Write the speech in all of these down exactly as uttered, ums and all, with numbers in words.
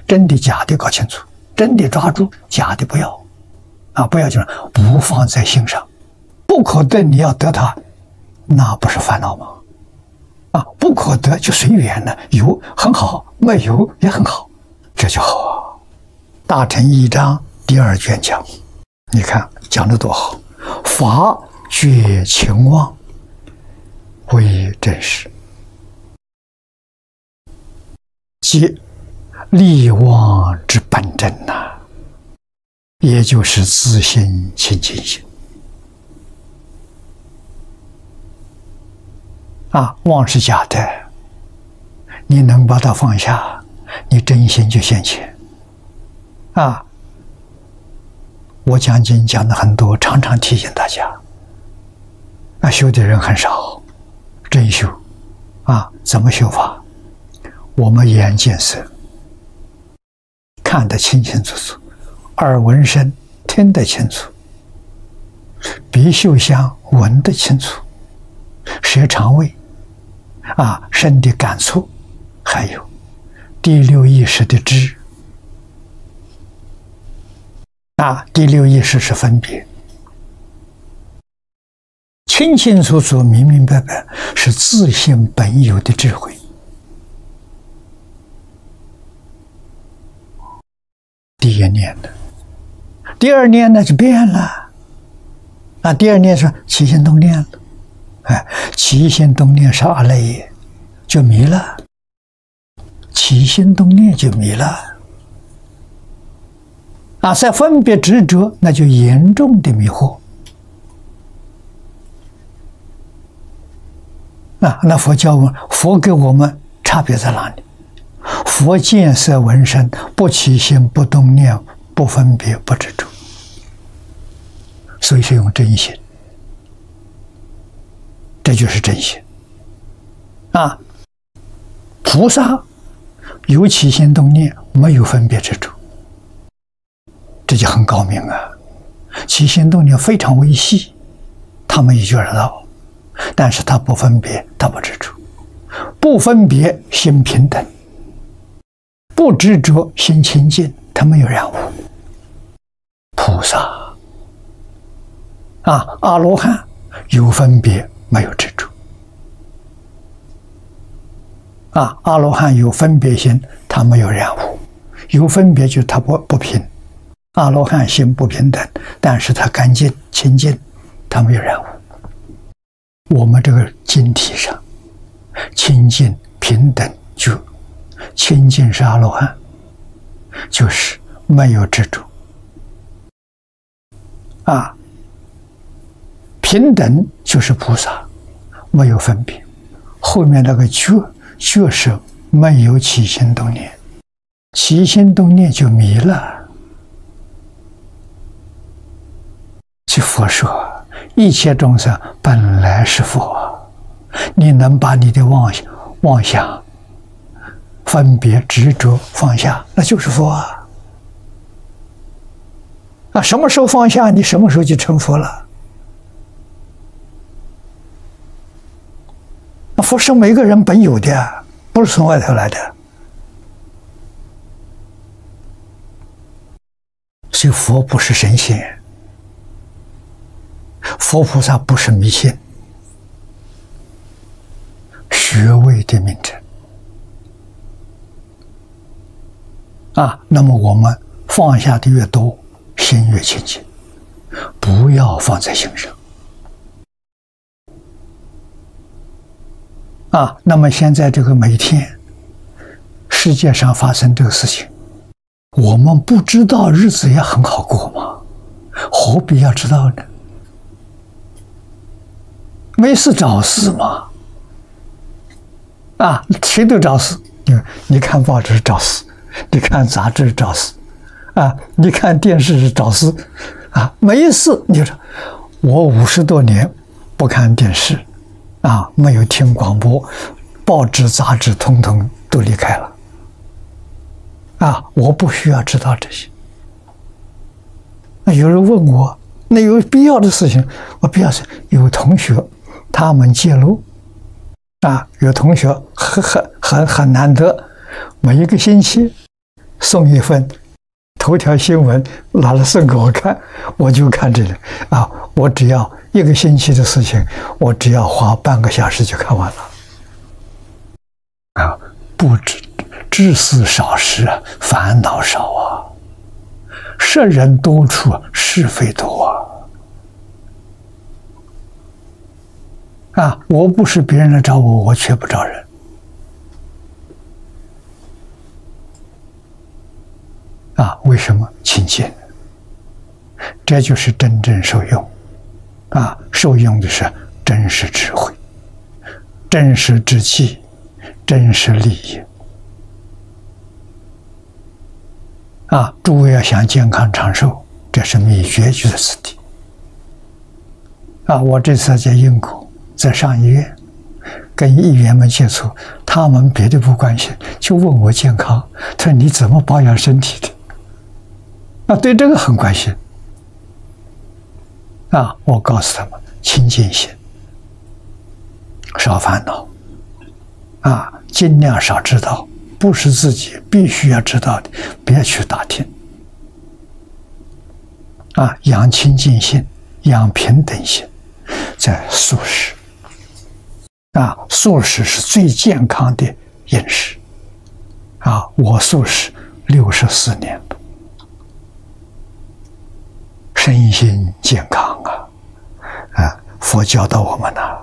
真的假的搞清楚，真的抓住，假的不要，啊，不要就是不放在心上，不可得你要得它，那不是烦恼吗？啊，不可得就随缘了，有很好，没有也很好，这就好啊。大乘一章第二卷讲，你看讲得多好，法觉情妄为真实，即力妄之本真呐、啊，也就是自性清净心啊。妄是假的，你能把它放下，你真心就现前啊。我讲经讲的很多，常常提醒大家，啊，修的人很少，真修啊，怎么修法？我们眼见色，看得清清楚楚；耳闻声，听得清楚；鼻嗅香，闻得清楚；舌尝味，啊，身的感触，还有第六意识的知。啊，第六意识是分别，清清楚楚、明明白白，是自性本有的智慧。第一念的，第二念呢就变了。啊，第二念是起心动念了，哎，起心动念是阿赖耶，就迷了。起心动念就迷了。啊，在分别执着，那就严重的迷惑。啊，那佛教我，佛给我们差别在哪里？佛见色闻声，不起心，不动念，不分别，不执着，所以是用真心，这就是真心。啊，菩萨有起心动念，没有分别执着。这就很高明啊！起心动念非常微细，他们也觉得到，但是他不分别，他不执着，不分别心平等，不执着心清净，他没有染污。菩萨啊，阿罗汉有分别，没有执着。啊，阿罗汉有分别心，他没有染污，有分别就是他不不平。阿罗汉心不平等，但是他干净清净，他没有染污。我们这个经体上，清净平等觉，清净是阿罗汉，就是没有执着啊。平等就是菩萨，没有分别。后面那个觉，觉是没有起心动念，起心动念就迷了。即佛说，一切众生本来是佛，你能把你的妄想、妄想、分别、执着放下，那就是佛啊！啊，什么时候放下，你什么时候就成佛了。那佛是每个人本有的，不是从外头来的。所以佛不是神仙。佛菩萨不是迷信，学位的名称啊。那么我们放下的越多，心越清净，不要放在心上啊。那么现在这个每天世界上发生这个事情，我们不知道日子也很好过吗？何必要知道呢？没事找事嘛，啊，谁都找事。你你看报纸找事，你看杂志找事，啊，你看电视找事，啊，没事你就说，我五十多年不看电视，啊，没有听广播，报纸杂志通通都离开了，啊，我不需要知道这些。那有人问我，那有必要的事情，我必要是有同学。他们揭露啊，有同学很很很很难得，每一个星期送一份头条新闻，拿来送给我看，我就看这个啊，我只要一个星期的事情，我只要花半个小时就看完了。啊，不知知识少时，烦恼少啊。识人多处，是非多啊。啊，我不是别人来找我，我却不找人。啊，为什么？亲近，这就是真正受用。啊，受用的是真实智慧、真实志气、真实利益。啊，诸位要想健康长寿，这是秘诀就在此地。啊，我这次在英国，在上医院，跟议员们接触，他们别的不关心，就问我健康，他说你怎么保养身体的？啊，对这个很关心。啊，我告诉他们，清净心，少烦恼，啊，尽量少知道，不是自己必须要知道的，别去打听。啊，养清净心，养平等心，在素食。啊，素食是最健康的饮食。啊，我素食六十四年了。身心健康啊！啊，佛教导我们呢、啊，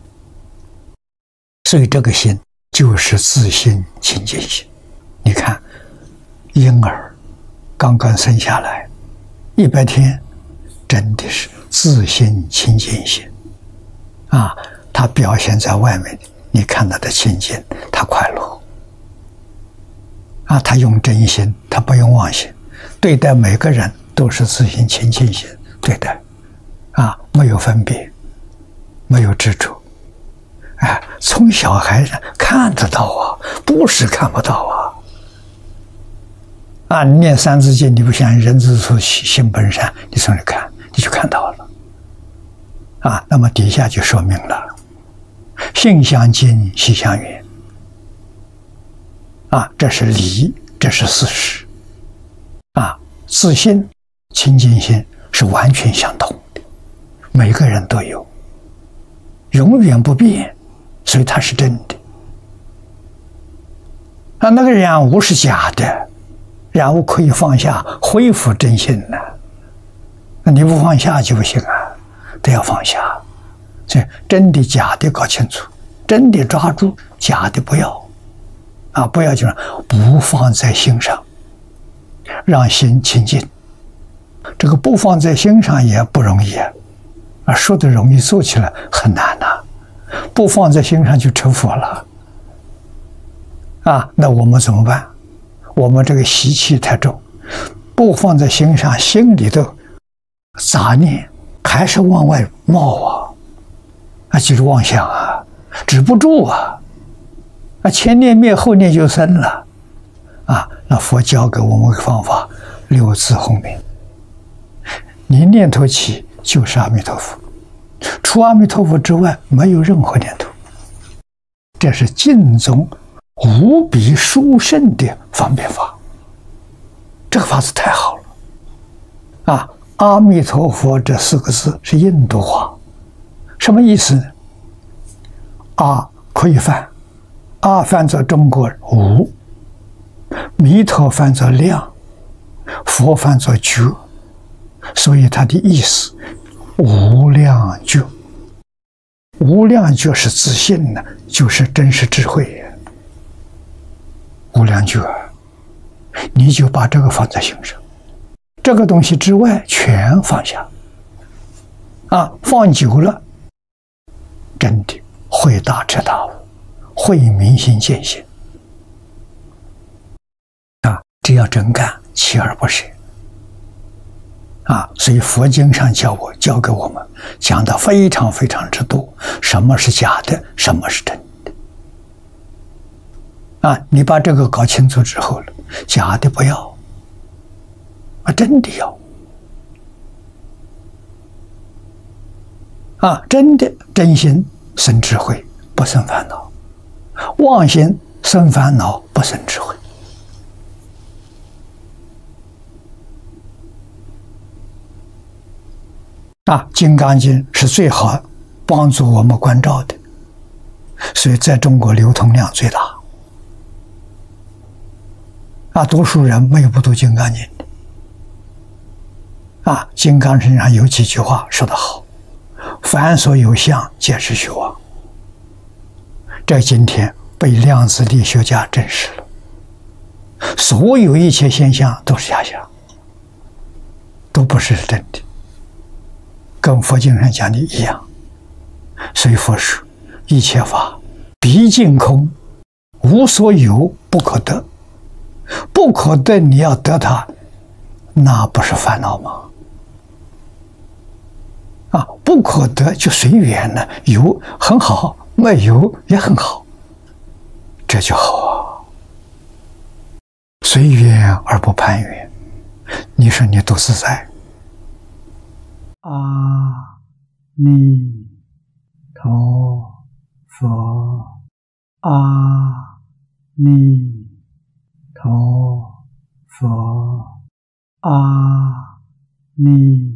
所以这个心就是自心清净心。你看，婴儿刚刚生下来一百天，真的是自心清净心啊！他表现在外面，你看他的清净，他快乐啊！他用真心，他不用妄心，对待每个人都是自心清净心对待，啊，没有分别，没有执着，哎，从小孩子看得到啊，不是看不到啊。啊，你念三字经，你不想人之初性本善，你从这看，你就看到了，啊，那么底下就说明了，性相近，习相远，啊，这是理，这是事实，啊，自信。清净心是完全相同的，每个人都有，永远不变，所以它是真的。啊，那个染污是假的，染污可以放下，恢复真心呢。那你不放下就不行啊，都要放下。所以真的假的搞清楚，真的抓住，假的不要。啊，不要就是不放在心上，让心清净。这个不放在心上也不容易啊，啊，说的容易，做起来很难呐、啊。不放在心上就成佛了，啊，那我们怎么办？我们这个习气太重，不放在心上，心里头杂念还是往外冒啊，啊，就是妄想啊，止不住啊，啊，前念灭，后念就生了，啊，那佛教给我们个方法，六字洪名。你念头起就是阿弥陀佛，除阿弥陀佛之外没有任何念头，这是净宗无比殊胜的方便法。这个法子太好了啊！阿弥陀佛这四个字是印度话，什么意思呢？阿可以翻，阿翻作中国无，弥陀翻作量，佛翻作觉。所以它的意思，无量觉，无量觉是自信呢，就是真实智慧。无量觉，你就把这个放在心上，这个东西之外全放下，啊，放久了，真的会大彻大悟，会明心见性，啊，只要真干，锲而不舍。啊，所以佛经上教我教给我们讲的非常非常之多，什么是假的，什么是真的。啊，你把这个搞清楚之后了，假的不要，啊，真的要。啊，真的真心生智慧，不生烦恼；妄心生烦恼，不生智慧。 啊，《金刚经》是最好帮助我们关照的，所以在中国流通量最大。啊，多数人没有不读《金刚经》的。啊，《金刚经》上有几句话说得好：“凡所有相，皆是虚妄。”这今天被量子力学家证实了，所有一切现象都是假象，都不是真的，跟佛经上讲的一样。所以佛说：“一切法毕竟空，无所有，不可得。不可得，你要得它，那不是烦恼吗？啊，不可得就随缘了，有很好，没有也很好，这就好啊。随缘而不攀缘，你说你多自在。阿弥陀佛，阿弥陀佛，阿弥